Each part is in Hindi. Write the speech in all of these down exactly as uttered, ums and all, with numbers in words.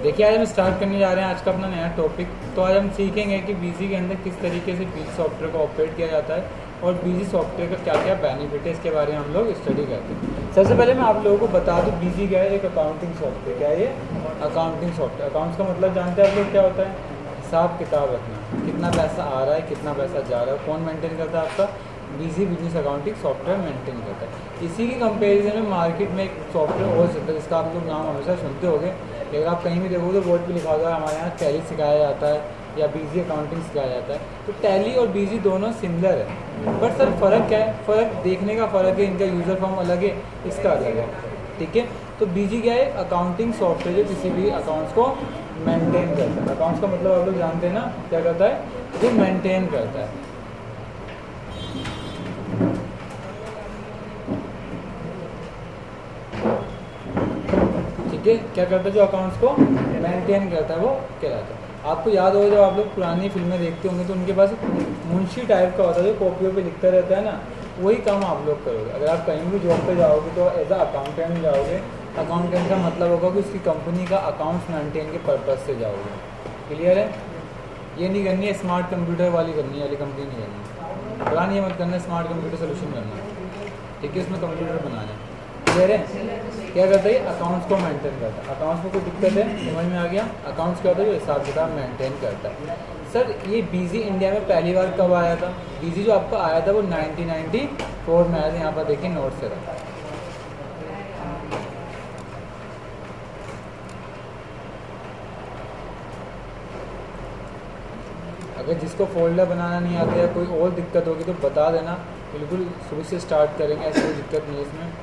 देखिए आज हम स्टार्ट करने जा रहे हैं आज का अपना नया टॉपिक। तो आज हम सीखेंगे कि बीजी के अंदर किस तरीके से बीजी सॉफ्टवेयर को ऑपरेट किया जाता है और बीजी सॉफ्टवेयर का क्या क्या बेनिफिट है, इसके बारे में हम लोग स्टडी करते हैं। सबसे पहले मैं आप लोगों को बता दूं, बीजी क्या है? एक अकाउंटिंग सॉफ्टवेयर। क्या है ये? Accounting software. अकाउंट्स का मतलब जानते हैं आप लोग क्या होता है? हिसाब किताब रखना, कितना पैसा आ रहा है, कितना पैसा जा रहा है, कौन मेंटेन करता है? आपका BG business accounting software maintain करता है। इसी की कंपैरिजन में मार्केट में एक सॉफ्टवेयर हो सकता है जिसका आप लोग नाम हमेशा सुनते होंगे, लेकिन आप कहीं भी देखोगे तो बोर्ड पे लिखा होगा हमारे यहाँ टैली सिखाया जाता है या बीजी अकाउंटिंग सिखाया जाता है। तो टैली और बीजी दोनों सिमिलर है, बट सर फ़र्क क्या है? फ़र्क देखने का फ़र्क है, इनका यूज़र फॉर्म अलग है, इसका अलग है। ठीक है, तो बीजी क्या है? अकाउंटिंग सॉफ्टवेयर जो किसी भी अकाउंट्स को मेंटेन करता है। अकाउंट्स का मतलब आप लोग जानते हैं ना, क्या करता है? जो मेंटेन करता है। ठीक है, क्या करता है? जो अकाउंट्स को मेंटेन करता है वो कहलाता है। आपको याद होगा जब आप लोग पुरानी फिल्में देखते होंगे तो उनके पास मुंशी टाइप का होता है जो कॉपियों पे लिखता रहता है ना, वही काम आप लोग करोगे। अगर आप कहीं भी जॉब पे जाओगे तो एज अ अकाउंटेंट जाओगे। अकाउंटेंट का मतलब होगा कि उसकी कंपनी का अकाउंट्स मेंटेन के पर्पज़ से जाओगे। क्लियर है? ये नहीं करनी है स्मार्ट कंप्यूटर वाली करनी वाली कंपनी नहीं करनी। पुरानी ये मत करना स्मार्ट कंप्यूटर सोल्यूशन करना। ठीक है, उसमें कंप्यूटर बनाना है। क्लियर है? क्या करता है? अकाउंट्स को मेंटेन करता है। अकाउंट्स में कोई दिक्कत है? समझ में आ गया? अकाउंट्स क्या होता है? जो हिसाब किताब मेंटेन करता है। सर ये बीजी इंडिया में पहली बार कब आया था? बीजी जो आपका आया था वो नाइनटीन नाइंटी फोर में आया था। यहाँ पर देखिए नोट से रहा। अगर जिसको फोल्डर बनाना नहीं आता या कोई और दिक्कत होगी तो बता देना, बिल्कुल शुरू से स्टार्ट करेंगे, ऐसी कोई दिक्कत नहीं है इसमें।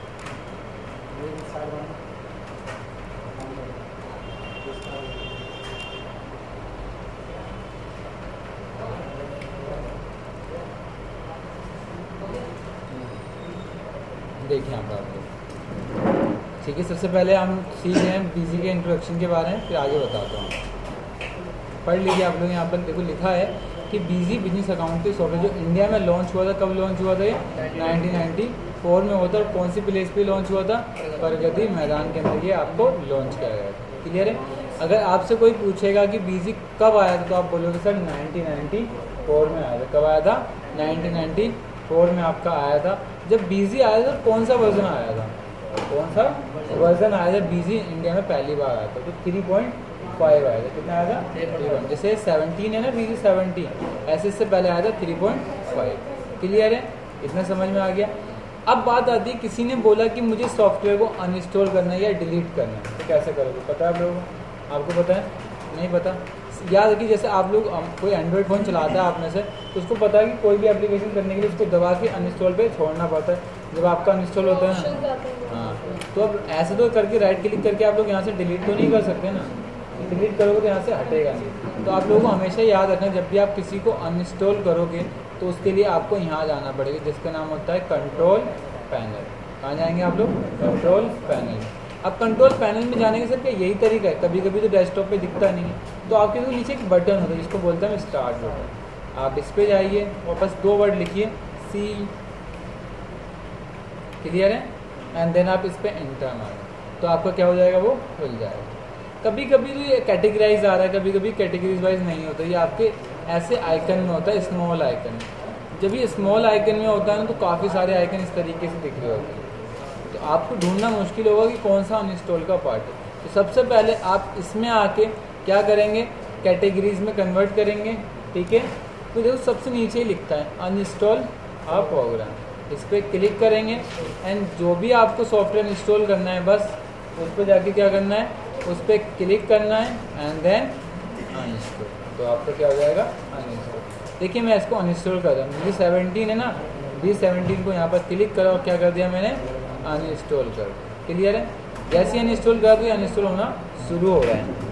देखिए यहाँ पर आपको ठीक है, सबसे पहले हम सीख रहे हैं बीजी के इंट्रोडक्शन के बारे में, फिर आगे बताता हूँ। पढ़ लीजिए आप लोग। यहाँ पर देखो लिखा है कि बीजी बिजनेस अकाउंटिंग सॉफ्टवेयर जो इंडिया में लॉन्च हुआ था, कब लॉन्च हुआ था? ये नाइनटीन नाइंटी फोर में हुआ था। और कौन सी प्लेस पे लॉन्च हुआ था? प्रगति मैदान के अंदर ये आपको लॉन्च किया गया था। क्लियर है? अगर आपसे कोई पूछेगा कि बीजी कब आया था तो आप बोलोगे सर नाइनटीन नाइंटी फोर में आया था। कब आया था? नाइनटीन नाइंटी फोर में आपका आया था। जब बीजी आया था कौन सा वर्जन आया था? कौन सा वर्जन आया था? बीजी इंडिया में पहली बार आया था तो थ्री पॉइंट फाइव आया था। कितना आया था? Three point. जैसे सेवनटीन है ना बीजी सेवनटीन, ऐसे इससे पहले आया था थ्री पॉइंट फाइव। क्लियर है? इतना समझ में आ गया। अब बात आती है, किसी ने बोला कि मुझे सॉफ्टवेयर को अनइंस्टॉल करना है या डिलीट करना है, तो कैसे करोगे? पता है आप लोगों को? आपको पता है? नहीं पता? याद रखिए, जैसे आप लोग कोई एंड्रॉइड फ़ोन चलाता है आप में से, तो उसको पता है कि कोई भी एप्लीकेशन करने के लिए उसको दबा के अनइंस्टॉल पे छोड़ना पड़ता है। जब आपका अनइंस्टॉल होता है ना, हाँ, तो अब ऐसे तो करके राइट क्लिक करके आप लोग यहाँ से डिलीट तो नहीं कर सकते ना। डिलीट करोगे तो यहाँ से हटेगा नहीं। तो आप लोगों को हमेशा याद रखना, जब भी आप किसी को अनइंस्टॉल करोगे तो उसके लिए आपको यहाँ जाना पड़ेगा, जिसका नाम होता है कंट्रोल पैनल। कहाँ जाएंगे आप लोग? Control panel. अब कंट्रोल पैनल में जाने के सर क्या यही तरीका है? कभी कभी तो डेस्कटॉप पे दिखता नहीं है, तो आपके तो नीचे एक बटन होता है जिसको बोलते हैं स्टार्ट बटन। आप इस पर जाइए और बस दो वर्ड लिखिए, सी। क्लियर है? एंड देन आप इस पर एंटर मारें तो आपका क्या हो जाएगा? वो खुल जाएगा। कभी कभी तो ये कैटेगराइज आ रहा है, कभी कभी कैटेगरीज वाइज नहीं होता। ये आपके ऐसे आइकन में होता है, स्मॉल आइकन। जब ये स्मॉल आइकन में होता है ना तो काफ़ी सारे आइकन इस तरीके से दिख रहे होते हैं, तो आपको ढूंढना मुश्किल होगा कि कौन सा अनइंस्टॉल का पार्ट है। तो सबसे पहले आप इसमें आके क्या करेंगे? कैटेगरीज में कन्वर्ट करेंगे। ठीक है, तो देखो सबसे नीचे ही लिखता है अनइंस्टॉल अ प्रोग्राम। इस पर क्लिक करेंगे एंड जो भी आपको सॉफ्टवेयर इंस्टॉल करना है बस उस पर जाके क्या करना है? उस पर क्लिक करना है एंड देन अनइंस्टॉल। तो आपका क्या हो जाएगा? अनइंस्टॉल। देखिए मैं इसको अनइंस्टॉल कर रहा हूँ। बी सेवनटीन है ना, बी सेवनटीन को यहाँ पर क्लिक करा और क्या कर दिया मैंने? अनइंस्टॉल कर। क्लियर है? जैसे अनइंस्टॉल कर दिया अनइंस्टॉल होना शुरू हो रहा है।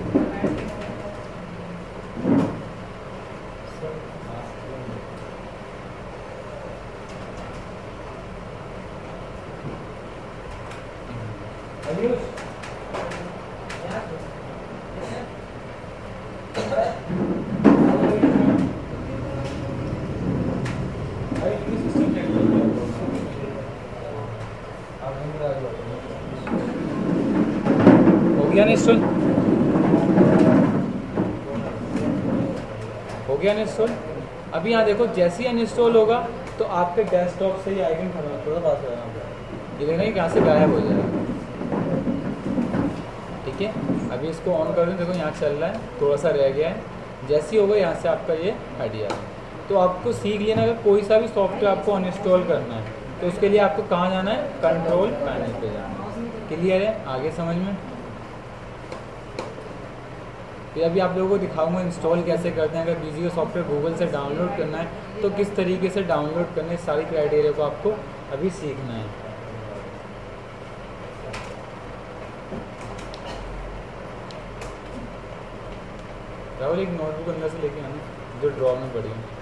हो गया अनइंस्टॉल? हो गया अनइंस्टॉल। अभी यहाँ देखो जैसे ही अनइंस्टॉल होगा तो आपके डेस्कटॉप से ही आइकन खड़ा थोड़ा पास हो जाएगा, ये देखना कि यहाँ से गायब हो जाएगा। ठीक है, अभी इसको ऑन कर दूँ, देखो यहाँ चल रहा है, थोड़ा सा रह गया है, जैसे ही होगा यहाँ से आपका ये हट जाएगा। तो आपको सीख लेना अगर कोई सा भी सॉफ्टवेयर आपको अनइंस्टॉल करना है तो उसके लिए आपको कहाँ जाना है, कंट्रोल पैनल पे जाना है। क्लियर है, आगे समझ में। फिर अभी आप लोगों को दिखाऊंगा इंस्टॉल कैसे करते हैं। अगर बीजी का सॉफ्टवेयर गूगल से डाउनलोड करना है तो किस तरीके से डाउनलोड करना है, सारी क्राइटेरिया को आपको अभी सीखना है। राहुल एक नोटबुक अंदर से लेके आना जो ड्रॉ में पड़ी है।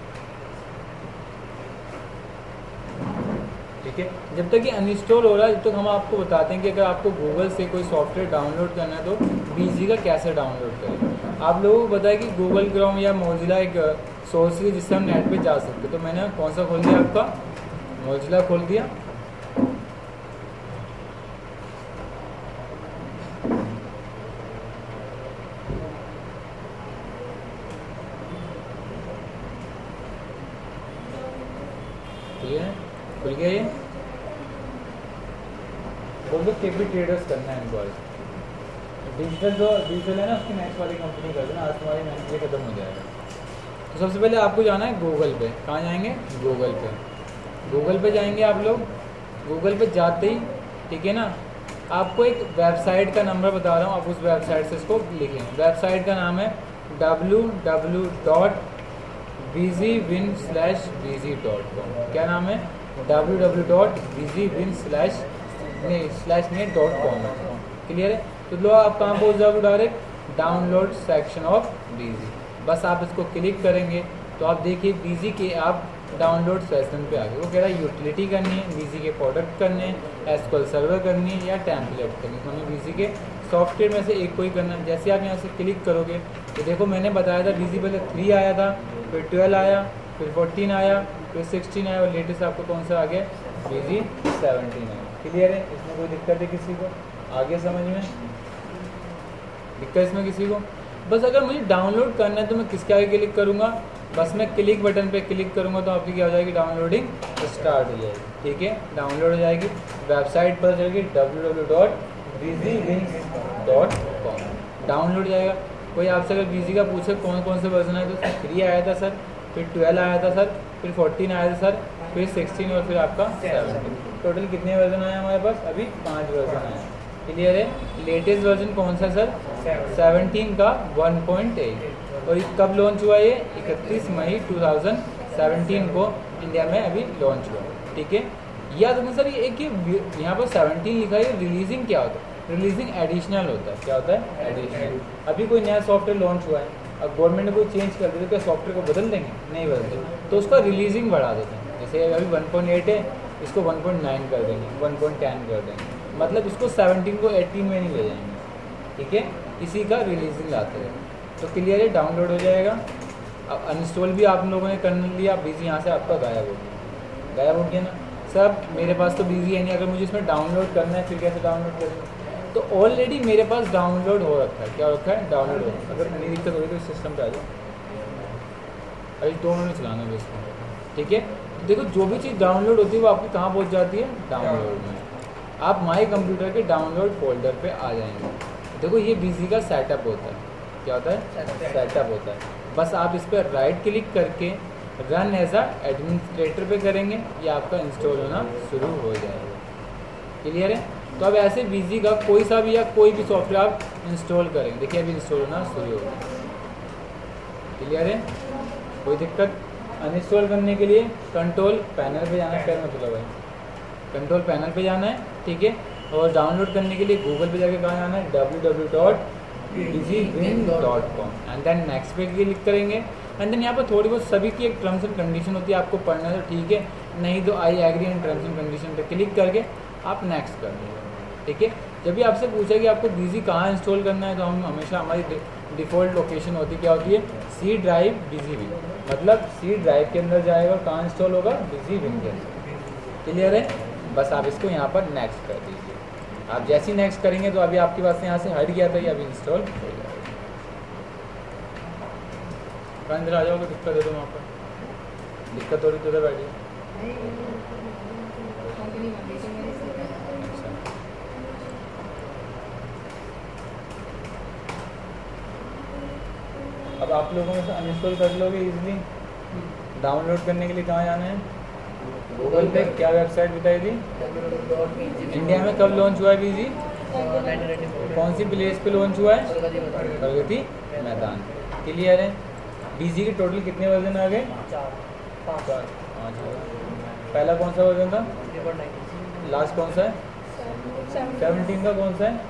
ठीक है, जब तक ये अनइंस्टॉल हो रहा है, जब तक हम आपको बताते हैं कि अगर आपको गूगल से कोई सॉफ्टवेयर डाउनलोड करना है तो बीजी का कैसे डाउनलोड करें। आप लोगों को पता है कि गूगल क्रोम या मोजिला एक सोर्स है जिससे हम नेट पे जा सकते हैं। तो मैंने कौन सा खोल दिया, आपका मोजिला खोल दिया। ठीक है, खुल गया ये। बोल दो केपी ट्रेडर्स करना है इनको। डिजिटल जो डिजिटल है ना उसकी नेक्स्ट वाली कंपनी कर देना, आज तुम्हारी मैनेजर खत्म हो जाएगा। तो सबसे पहले आपको जाना है गूगल पे। कहाँ जाएंगे, गूगल पे। गूगल पे जाएंगे आप लोग। गूगल पे जाते ही ठीक है ना, आपको एक वेबसाइट का नंबर बता रहा हूँ, आप उस वेबसाइट से इसको लिखें। वेबसाइट का नाम है W W dot BG win slash BG dot com. क्या नाम है, W W dot BG win slash नहीं slash net dot com. Clear है, तो लो आप कहाँ पहुँच जाओगे, direct download section of BG. बस आप इसको क्लिक करेंगे तो आप देखिए बीजी के आप डाउनलोड सेक्शन पे आ गए। वो कह रहा है यूटिलिटी करनी है, बीजी के प्रोडक्ट करने हैं, एसक्यूएल सर्वर करनी है या टेम्पलेट करनी है। तो हमें बीजी के सॉफ्टवेयर में से एक कोई करना है। जैसे आप यहाँ से क्लिक करोगे तो देखो मैंने बताया था बीजी पहले थ्री आया था, फिर ट्वेल्व आया, फिर फोर्टीन आया, फिर सिक्सटीन आया और लेटेस्ट आपको कौन सा आ गया, बीजी सेवनटीन आया। क्लियर है, इसमें कोई दिक्कत है किसी को, आगे समझ में दिक्कत इसमें किसी को। बस अगर मुझे डाउनलोड करना है तो मैं किसके आगे क्लिक करूँगा, बस मैं क्लिक बटन पे क्लिक करूँगा तो आपकी क्या हो जाएगी, डाउनलोडिंग स्टार्ट हो जाएगी। ठीक है, डाउनलोड हो जाएगी, वेबसाइट पर चलेगी W W W dot BG win dot com, download जाएगा। कोई आपसे अगर बीजी का पूछे कौन कौन से वर्जन है तो थ्री आया था सर, फिर ट्वेल्व आया था सर, फिर फोर्टीन आया था सर, फिर सिक्सटीन और फिर आपका सेवनटीन। टोटल कितने वर्जन आए हमारे पास, अभी पाँच वर्जन आए। क्लियर है, लेटेस्ट वर्जन कौन सा सर, सेवनटीन का वन पॉइंट एट। और कब लॉन्च हुआ ये, इकतीस मई टू थाउजेंड सेवनटीन को इंडिया में अभी लॉन्च हुआ। ठीक है, याद रखना सर ये एक यहाँ पर सेवनटीन लिखा है, रिलीजिंग क्या होता है, रिलीजिंग एडिशनल होता है। क्या होता है, एडिशनल। अभी कोई नया सॉफ्टवेयर लॉन्च हुआ है, अब गवर्नमेंट ने कोई चेंज कर दिया तो क्या सॉफ्टवेयर को बदल देंगे, नहीं बदलते, तो उसका रिलीजिंग बढ़ा देते हैं। जैसे अभी वन पॉइंट एट है, इसको वन पॉइंट नाइन कर देंगे, वन पॉइंट टेन कर देंगे, मतलब इसको सेवनटीन को एटीन में नहीं ले जाएंगे। ठीक है, इसी का रिलीजिंग लाते हैं। तो क्लियर है, डाउनलोड हो जाएगा। अब अनइंस्टॉल भी आप लोगों ने कर लिया, बीजी यहाँ से आपका गायब हो गया, गायब हो गया ना। सब मेरे पास तो बीजी है नहीं, अगर मुझे इसमें डाउनलोड करना है फिर कैसे डाउनलोड करेंगे, तो ऑलरेडी मेरे पास डाउनलोड हो रखा है। क्या हो रखा है, डाउनलोड हो रखा है। अगर नहीं दिक्कत होगी तो इस सिस्टम पे आ जाओ, अभी दो मिनट चलाना है इसको। ठीक है, तो देखो जो भी चीज़ डाउनलोड होती है वो आपकी कहाँ पहुँच जाती है, डाउनलोड में। आप माई कंप्यूटर के डाउनलोड फोल्डर पे आ जाएंगे। देखो ये बीजी का सेटअप होता है। क्या होता है, सेटअप होता है। बस आप इस पर राइट क्लिक करके रन एज अ एडमिनिस्ट्रेटर पे करेंगे, ये आपका इंस्टॉल होना शुरू हो जाएगा। क्लियर है, तो अब ऐसे बीजी का कोई सा भी या कोई भी सॉफ्टवेयर आप इंस्टॉल करेंगे, देखिए अभी इंस्टॉल होना शुरू हो गया। क्लियर है, कोई दिक्कत। अनइंस्टॉल करने के लिए कंट्रोल पैनल पे जाना है, पैर में खुला भाई, कंट्रोल पैनल पे जाना है। ठीक है, और डाउनलोड करने के लिए गूगल पे जाके कहाँ जाना है, W W W dot BG win dot com and then next पे क्लिक करेंगे। एंड देन यहाँ पर थोड़ी बहुत सभी की एक टर्म्स एंड कंडीशन होती है, आपको पढ़ना है तो ठीक है, नहीं तो I agree and terms and condition पे क्लिक करके आप नेक्स्ट कर देंगे। ठीक है, जब भी आपसे पूछा कि आपको बीजी कहाँ इंस्टॉल करना है तो हम हमेशा हमारी डिफ़ॉल्ट लोकेशन होती है, क्या होती है, सी ड्राइव बीजी विन, मतलब सी ड्राइव के अंदर जाएगा और कहाँ इंस्टॉल होगा, बीजी विन के अंदर। क्लियर है, बस आप इसको यहाँ पर नेक्स्ट कर दीजिए। आप जैसे ही नेक्स्ट करेंगे तो अभी आपके पास यहाँ से हट गया था, ये अभी इंस्टॉल हो जाएगा। अंदर आ जाओगे, दिक्कत है तो वहाँ पर दिक्कत हो रही तो बैठिए। अच्छा, अब आप लोगों में से अनइंस्टॉल कर लोगे इजीली। डाउनलोड करने के लिए कहाँ जाना है? गूगल पे। क्या वेबसाइट बताई थी? इंडिया में कब लॉन्च हुआ है बीजी? कौन सी प्लेस पे लॉन्च हुआ है? प्रगति मैदान। क्लियर है? बीजी के टोटल कितने वर्जन आ गए? पाँच। पहला कौन सा वर्जन था? लास्ट कौन सा है? सेवनटीन का कौन सा है?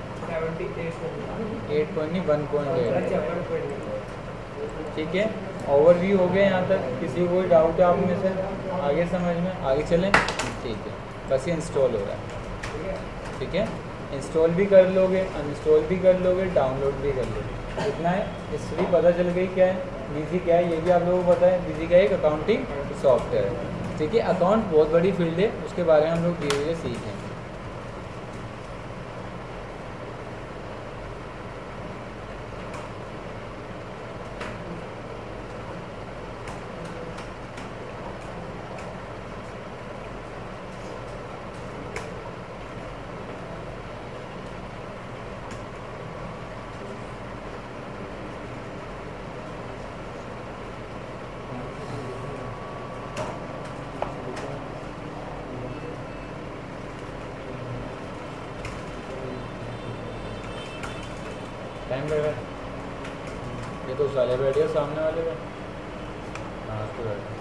एट पॉइंट नहीं, वन पॉइंट एट। ठीक है, ओवरव्यू हो गया यहाँ तक। किसी को कोई डाउट है आप में से? आगे समझ में? आगे चलें। ठीक है, बस ये इंस्टॉल हो रहा है। ठीक है, इंस्टॉल भी कर लोगे, अनइंस्टॉल भी कर लोगे, डाउनलोड भी कर लोगे। इतना है, हिस्ट्री पता चल गई क्या है, बीजी क्या है, ये भी आप लोगों को पता है। बीजी क्या है? एक अकाउंटिंग सॉफ्टवेयर है। ठीक है, अकाउंट बहुत बड़ी फील्ड है, उसके बारे में हम लोग धीरे धीरे सीखें। टाइम लग रहा है। ये तो साले बैठे सामने वाले में। हाँ तो बैठे।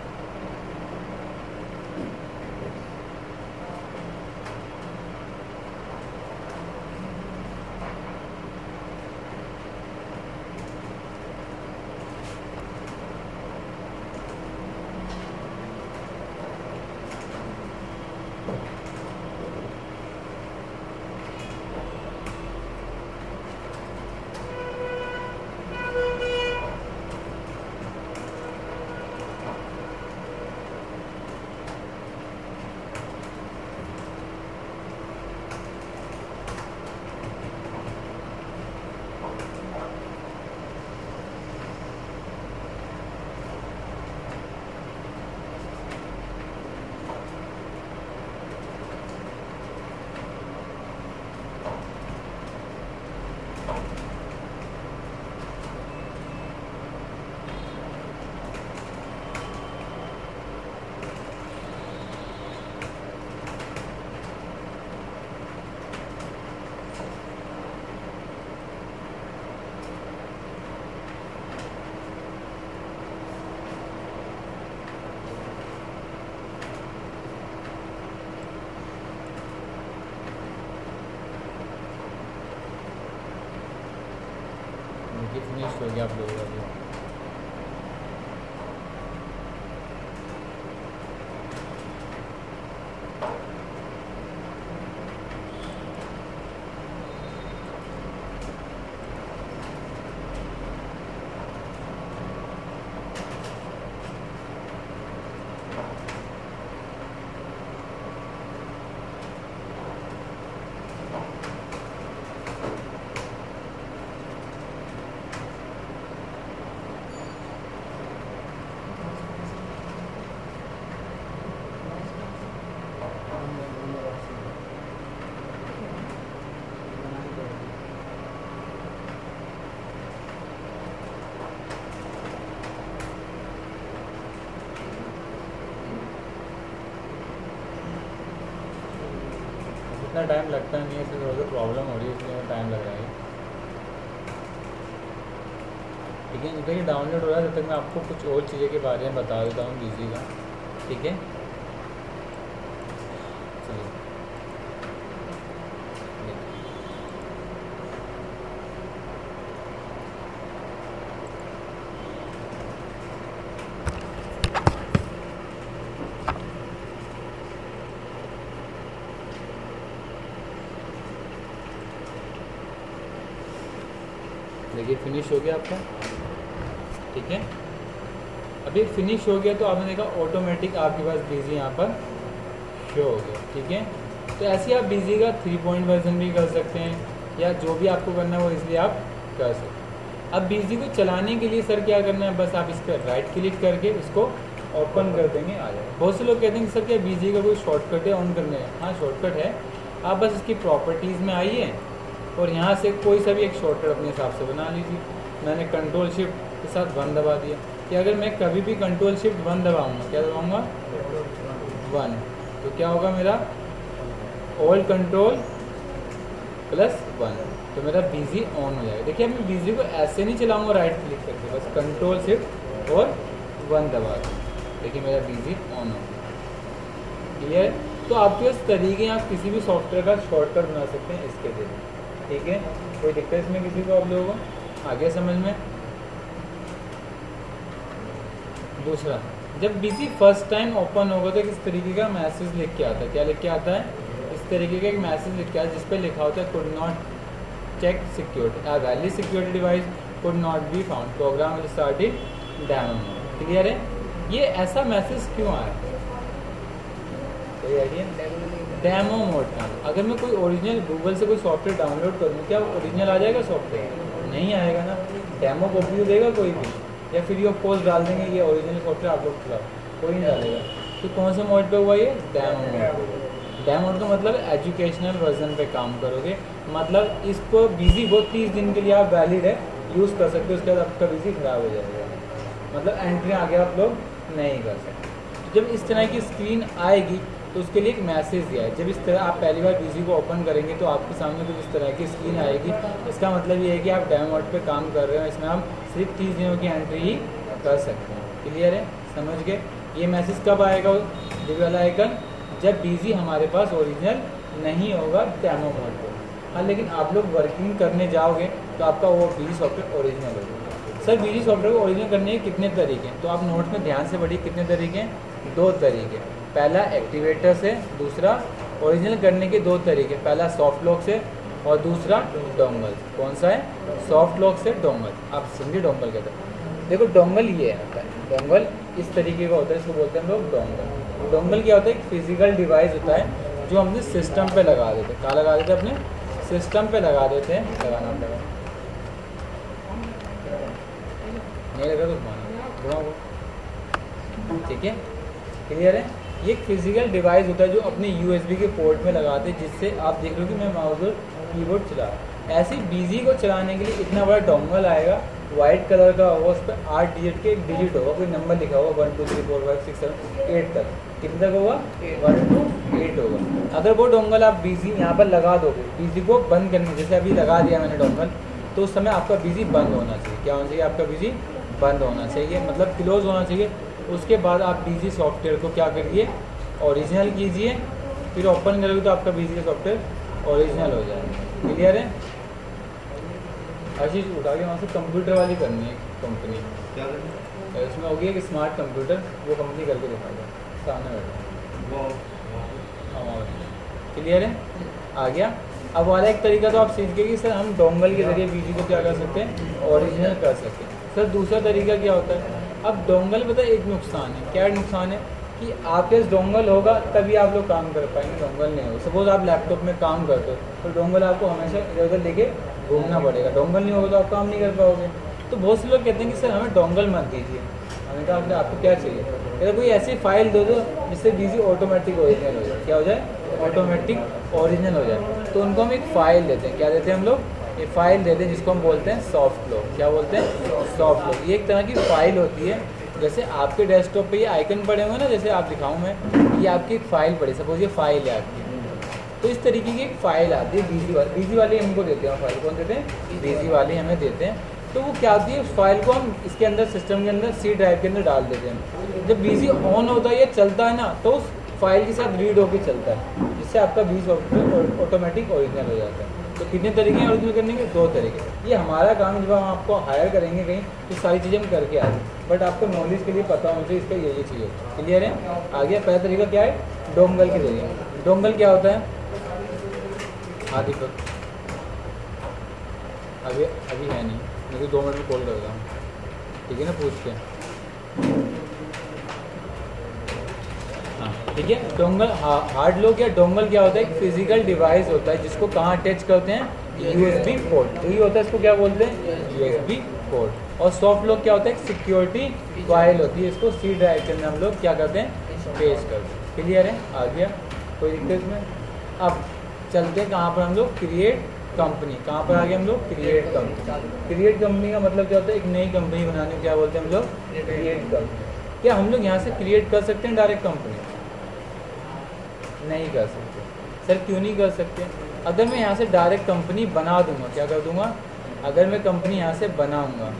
फिनिश हो गया आप लोगों का भी। इतना टाइम लगता नहीं है, इसलिए थोड़ा सा प्रॉब्लम हो रही है, इसलिए टाइम लग रहा है। ठीक है, जब तक ये डाउनलोड हो रहा है तब तक मैं आपको कुछ और चीज़ें के बारे में बता देता हूँ बीजी का। ठीक है, चलिए देखिए फिनिश हो गया आपका। ठीक है, अभी फिनिश हो गया तो आपने देखा ऑटोमेटिक आपके पास बीजी यहाँ पर शो हो गया। ठीक है, तो ऐसे आप बीजी का थ्री पॉइंट वर्जन भी कर सकते हैं, या जो भी आपको करना है वो इसलिए आप कर सकते हैं। अब बीजी को चलाने के लिए सर क्या करना है, बस आप इस पर राइट क्लिक करके इसको ओपन कर देंगे, आ जाएगा। बहुत से लोग कहते हैं कि सर क्या बीजी का कोई शॉर्टकट है ऑन करने का? हाँ शॉर्टकट है, आप बस इसकी प्रॉपर्टीज़ में आइए और यहाँ से कोई सा भी एक शॉर्टकट अपने हिसाब से बना लीजिए। मैंने कंट्रोल शिफ्ट के साथ वन दबा दिया कि अगर मैं कभी भी कंट्रोल शिफ्ट वन दबाऊँगा, क्या दबाऊँगा वन, तो क्या होगा मेरा ऑल कंट्रोल प्लस वन, तो मेरा बीजी ऑन हो जाएगा। देखिए मैं बीजी को ऐसे नहीं चलाऊँगा राइट क्लिक करके, बस कंट्रोल शिफ्ट और वन दबा दूँ, देखिए मेरा बीजी ऑन हो गया। क्लियर? तो आपके इस तरीके आप किसी भी सॉफ्टवेयर का शॉर्टकट बना सकते हैं इसके जरिए, ठीक है। कोई दिक्कत इसमें किसी को आप लोगों को आ गया समझ में? दूसरा, जब बीजी फर्स्ट टाइम ओपन होगा तो किस तरीके का मैसेज लिख के आता है? क्या लिख के आता है? इस तरीके का एक मैसेज लिख के आता है जिस पे लिखा होता है could not check security, a valid security device could not be found, program will start in demo mode. Clear है? ये ऐसा मैसेज क्यों आया? कोई आइडिया? डेमो मोड का। अगर मैं कोई ओरिजिनल गूगल से कोई सॉफ्टवेयर डाउनलोड करूँ, क्या ओरिजिनल आ जाएगा सॉफ्टवेयर? नहीं आएगा ना। डेमो कॉपी तो देगा कोई भी, या फ्री ऑफ कॉस्ट डाल देंगे ये ओरिजिनल सॉफ्टवेयर आप लोग चलाओ, कोई नहीं डालेगा। तो कौन से मोड पे हुआ ये? Demo mode. डेमो मोड का मतलब एजुकेशनल वर्जन पे काम करोगे, मतलब इसको बीजी वो तीस दिन के लिए आप वैलिड है यूज़ कर सकते हो, उसके बाद आपका बीजी खराब हो जाएगा, मतलब एंट्री आगे आप लोग नहीं कर सकते। जब इस तरह की स्क्रीन आएगी तो उसके लिए एक मैसेज दिया है। जब इस तरह आप पहली बार बीजी को ओपन करेंगे तो आपके सामने कुछ इस तरह की स्क्रीन आएगी। इसका मतलब ये है कि आप डेमो मोड पे काम कर रहे हो, इसमें आप सिर्फ तीस दिनों की एंट्री ही कर सकते हैं। क्लियर है? समझ गए? ये मैसेज कब आएगा ये वाला आइकन? जब बीजी हमारे पास ओरिजिनल नहीं होगा डेमो मोड पर। हाँ, लेकिन आप लोग वर्किंग करने जाओगे तो आपका वो बीजी सॉफ्टवेयर ओरिजिनल होगा। सर बीजी सॉफ्टवेयर को ओरिजिनल करने के कितने तरीके हैं? तो आप नोट में ध्यान से पढ़िए कितने तरीके हैं। दो तरीके, पहला एक्टिवेटर से, दूसरा ओरिजिनल करने के दो तरीके, पहला सॉफ्ट लॉक से और दूसरा डोंगल। कौन सा है? सॉफ्ट लॉक से डोंगल। आप समझिए डोंगल कहते हैं। देखो डोंगल ये होता है, डोंगल इस तरीके का होता है, इसको बोलते हैं हम लोग डोंगल। डोंगल क्या होता है? एक फिजिकल डिवाइस होता है जो हम अपने सिस्टम पे लगा देते हैं। कहाँ लगा देते हैं? अपने सिस्टम पे लगा देते हैं। लगाना पड़ेगा, नहीं लगा तो घुमाना, ठीक है। क्लियर है? ये एक फिजिकल डिवाइस होता है जो अपने यूएसबी के पोर्ट में लगाते हैं, जिससे आप देख रहे हो कि मैं माउस और कीबोर्ड चला रहा हूँ। ऐसे बीजी को चलाने के लिए इतना बड़ा डोंगल आएगा, वाइट कलर का होगा, उस पर आठ डिजिट के एक डिजिट होगा, कोई नंबर लिखा होगा one two three four five six seven eight तक। कितने तक होगा? वन टू एट होगा। अगर वो डोंगल आप बीजी यहाँ पर लगा दोगे, बीजी को बंद करने, जैसे अभी लगा दिया मैंने डोंगल, तो उस समय आपका बीजी बंद होना चाहिए। क्या होना चाहिए? आपका बीजी बंद होना चाहिए, मतलब क्लोज होना चाहिए। उसके बाद आप बीजी सॉफ्टवेयर को क्या करिए? ओरिजिनल कीजिए, फिर ओपन करोगे तो आपका बीजी सॉफ्टवेयर ओरिजिनल हो जाएगा। क्लियर है? हर चीज़ उठा के वहाँ से कंप्यूटर वाली करनी है कंपनी, क्या करनी? इसमें होगी एक स्मार्ट कंप्यूटर, वो कंपनी करके दिखाएगा सामने बैठा। क्लियर है? आ गया। अब वाला एक तरीका तो आप सीख गए कि सर हम डोंगल के जरिए बीजी को क्या कर सकते हैं? ओरिजिनल कर सकते हैं। सर दूसरा तरीका क्या होता है? अब डोंगल पता है एक नुकसान है। क्या नुकसान है? कि आपके पास डोंगल होगा तभी आप लोग काम कर पाएंगे, डोंगल नहीं होगा। सपोज आप लैपटॉप में काम करते हो तो डोंगल आपको हमेशा इधर उधर लेके घूमना पड़ेगा, डोंगल नहीं होगा तो आप काम नहीं कर पाओगे। तो बहुत से लोग कहते हैं कि सर हमें डोंगल मत दीजिए। हमने कहा आपने आपको क्या चाहिए? अगर कोई ऐसी फाइल दे दो जिससे बीजी ऑटोमेटिक ओरिजिनल हो जाए। क्या हो जाए? ऑटोमेटिक ओरिजिनल हो जाए। तो उनको हम एक फ़ाइल देते हैं। क्या देते हैं हम लोग? ये फाइल देते हैं जिसको हम बोलते हैं सॉफ्ट लॉक। क्या बोलते हैं? Soft lock. ये एक तरह की फाइल होती है, जैसे आपके डेस्कटॉप पे ये आइकन पड़े हुए हैं ना, जैसे आप दिखाऊं मैं, ये आपकी एक फ़ाइल पड़ी, सपोज ये फाइल है आपकी, तो इस तरीके की एक फ़ाइल आती है बीजी वाली। बीजी वाली हमको देते हैं फाइल। कौन देते हैं? बीजी वाली हमें देते हैं। तो वो क्या होती है? उस फाइल को हम इसके अंदर सिस्टम के अंदर सी ड्राइव के अंदर डाल देते हैं। जब बीजी ऑन होता है या चलता है ना, तो उस फाइल के साथ रीड होकर चलता है, जिससे आपका बीजी सॉफ्टवेयर ऑटोमेटिक ओरिजिनल हो जाता है। तो कितने तरीके हैं ओरिजिनल करने के? दो तरीके। ये हमारा काम है, जब हम आपको हायर करेंगे कहीं तो सारी चीज़ें हम करके आए, बट आपको नॉलेज के लिए पता होना चाहिए इसका ये ये चीज़ होती है। क्लियर है? आ गया। पहला तरीका क्या है? डोंगल के जरिए। डोंगल क्या होता है? हाँ दीपक, अभी अभी है नहीं, मैं तो दो मिनट में कॉल करता हूँ, ठीक है ना? पूछ के। हाँ ठीक है। डोंगल हार्ड लॉक या डोंगल क्या होता है? एक फिजिकल डिवाइस होता है जिसको कहाँ अटैच करते हैं? यूएसबी पोर्ट, यही होता है, इसको क्या बोलते हैं, यूएसबी पोर्ट। और सॉफ्ट लॉक क्या होता है, सिक्योरिटी फाइल होती है, इसको सी ड्राइव के अंदर हम लोग क्या करते हैं, पेश करते हैं। क्लियर है, आ गया, कोई दिक्कत इसमें। अब चलते हैं कहाँ पर हम लोग, क्रिएट कंपनी। कहाँ पर आ गए हम लोग, क्रिएट कंपनी। क्रिएट कंपनी का मतलब क्या होता है, एक नई कंपनी बनाने को क्या बोलते हैं हम लोग, क्रिएट कंपनी। क्या हम लोग यहाँ से क्रिएट कर सकते हैं डायरेक्ट कंपनी? नहीं कर सकते। सर क्यों नहीं कर सकते? अगर मैं यहाँ से डायरेक्ट कंपनी बना दूंगा, क्या कर दूंगा, अगर मैं कंपनी यहाँ से बनाऊंगा,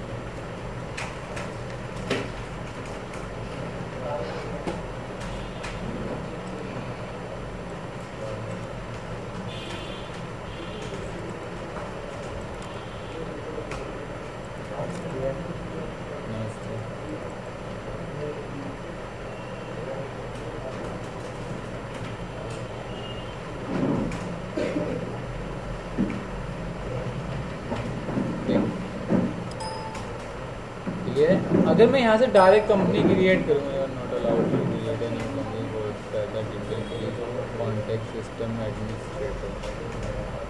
अगर मैं यहाँ से डायरेक्ट कंपनी क्रिएट करूँगा, not allowed to create any company for that dependent contact system administrator.